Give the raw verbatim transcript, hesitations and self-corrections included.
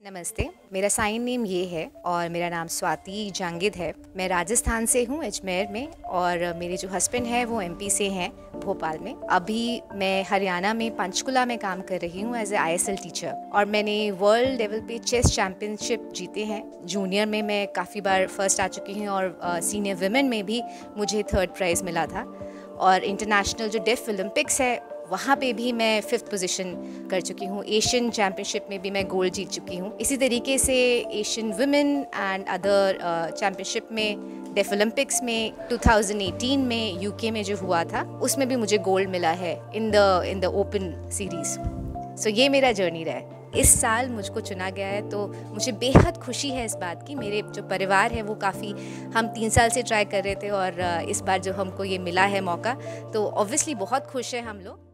नमस्ते, मेरा sign name ये है और मेरा नाम स्वाति जांगिद है। मैं राजस्थान से हूँ, अजमेर में, और मेरे जो हस्बैंड हैं वो एमपी से हैं, भोपाल में। अभी मैं हरियाणा में पंचकुला में काम कर रही हूँ एज ए आईएसएल टीचर, और मैंने वर्ल्ड लेवल पे चेस चैम्पियनशिप जीते हैं। जूनियर में मैं काफ़ी बार फर्स्ट आ चुकी हूँ और सीनियर विमेन में भी मुझे थर्ड प्राइज़ मिला था। और इंटरनेशनल जो डेफ ओलंपिक्स है वहाँ पे भी मैं फिफ्थ पोजीशन कर चुकी हूँ। एशियन चैम्पियनशिप में भी मैं गोल्ड जीत चुकी हूँ। इसी तरीके से Asian women and other championship में, डेफ ओलंपिक्स में टू थाउज़ेंड एटीन में यूके में जो हुआ था उसमें भी मुझे गोल्ड मिला है in the in the open series. So ये मेरा जर्नी रहा है। इस साल मुझको चुना गया है तो मुझे बेहद खुशी है इस बात की। मेरे जो परिवार है वो काफ़ी, हम तीन साल से ट्राई कर रहे थे और इस बार जो हमको ये मिला है मौका, तो ऑब्वियसली बहुत खुश हैं हम लोग।